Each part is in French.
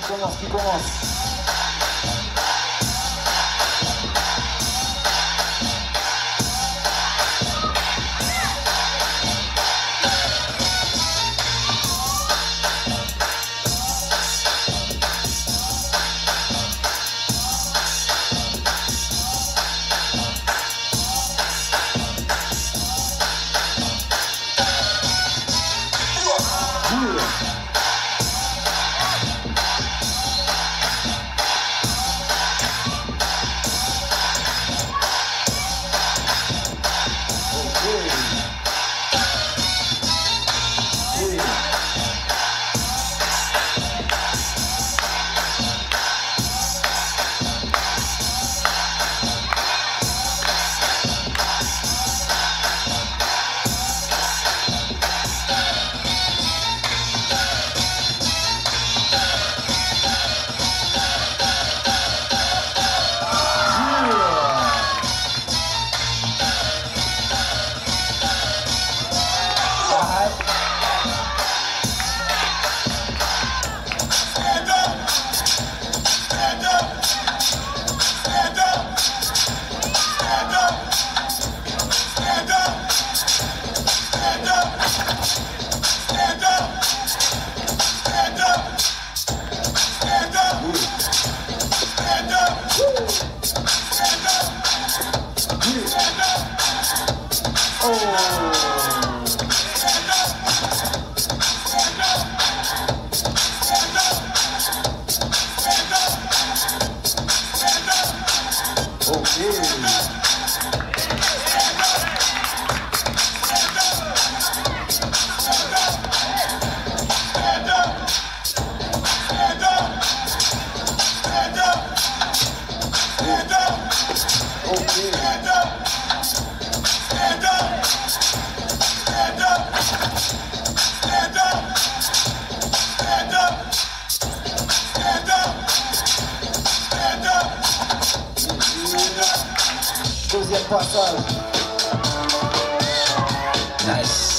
qui commence. Deuxième passage. Nice.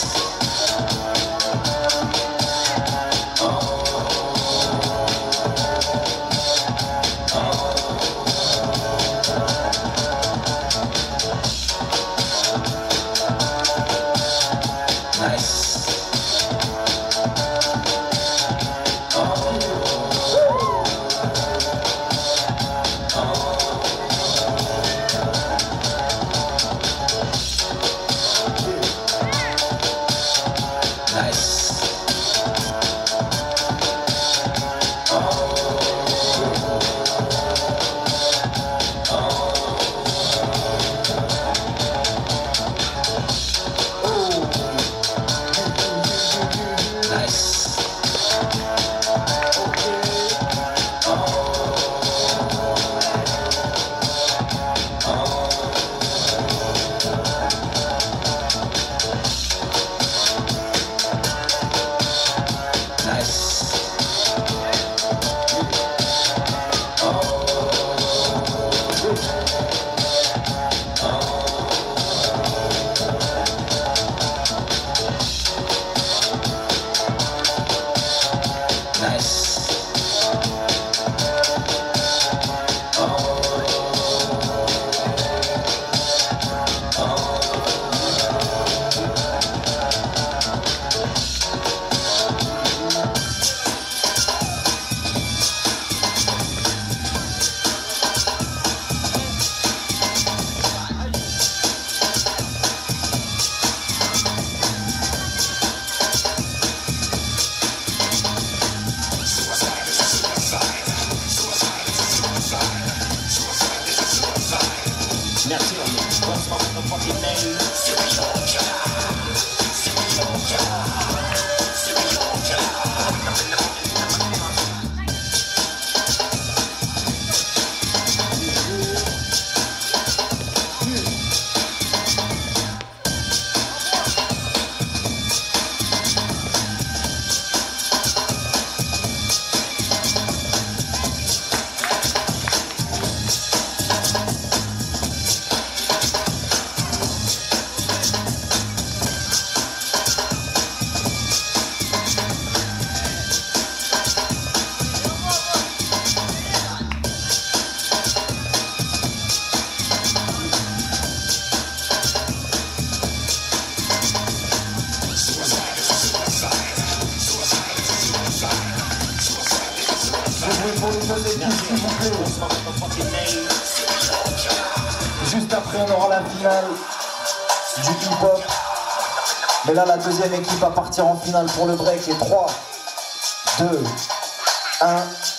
bruit pour les deux équipes, s'il vous plaît. Juste après, on aura la finale du hip-hop. Mais là, la deuxième équipe va partir en finale pour le break. Et 3, 2, 1.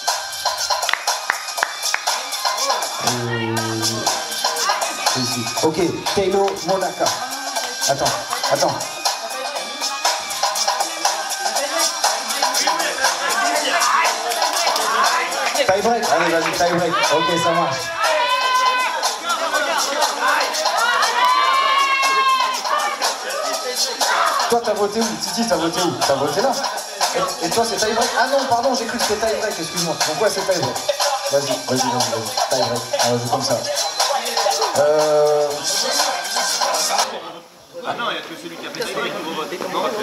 Ici. Ok, Taylor Monaka. Attends. Tie break. Allez, vas-y, tie break. Ok, ça marche. Toi, t'as voté où? Titi, t'as voté où? T'as voté là. Et toi, c'est tie break? Ah non, pardon, j'ai cru que c'était tie break, excuse-moi. Donc ouais, c'est tie break. Vas-y. Tie break. On va jouer comme ça. Ah non, il n'y a que celui qui a fait tie break qui va voter. Non, on va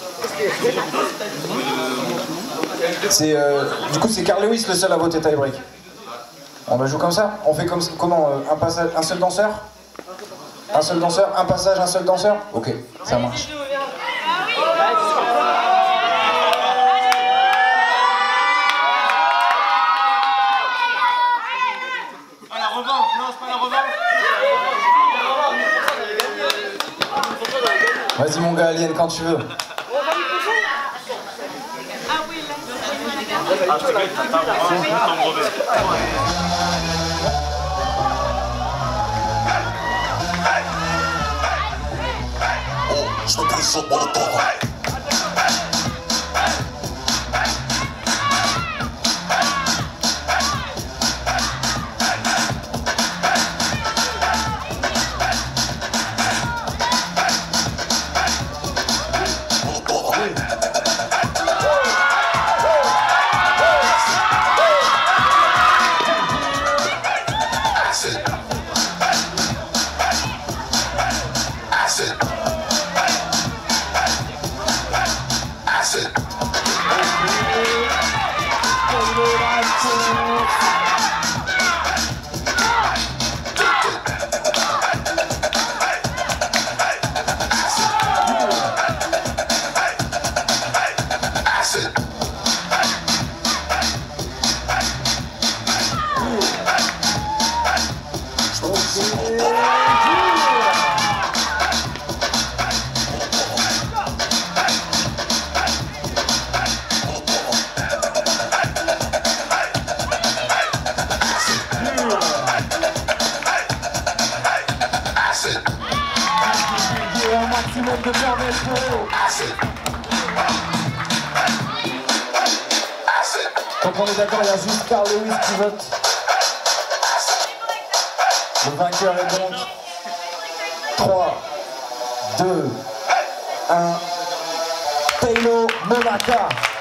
faire. Du coup, c'est Carl Lewis le seul à voter tie break. On va jouer comme ça. On fait comme comment? Un passage, un seul danseur? Un seul danseur, un passage, un seul danseur? Ok, ça marche. Ah, la revanche, non, c'est pas la revanche. Vas-y mon gars, Alien, quand tu veux. Ah, tu gagnes, t'as pas ton brevet. Je me présente mon temps. Un maximum de bordel pour eux. Donc on est d'accord, il y a juste Carl Lewis qui vote. Le vainqueur est donc 3, 2, 1. Taylor Monaka.